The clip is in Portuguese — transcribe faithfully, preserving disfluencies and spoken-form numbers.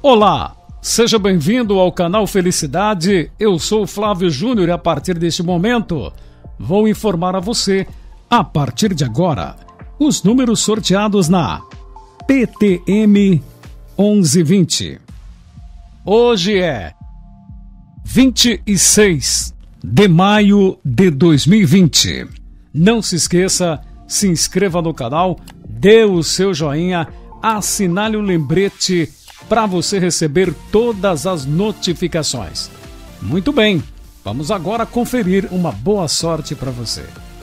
Olá, seja bem-vindo ao canal Felicidade. Eu sou o Flávio Júnior e a partir deste momento vou informar a você, a partir de agora, os números sorteados na P T M onze vinte. Hoje é vinte e seis de maio de dois mil e vinte. Não se esqueça, se inscreva no canal, dê o seu joinha, assinale o lembrete para você receber todas as notificações. Muito bem, vamos agora conferir uma boa sorte para você.